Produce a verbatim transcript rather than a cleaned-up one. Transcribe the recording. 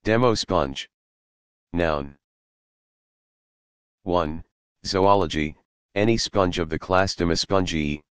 Demosponge. Noun. one. Zoology, any sponge of the class Demosponge,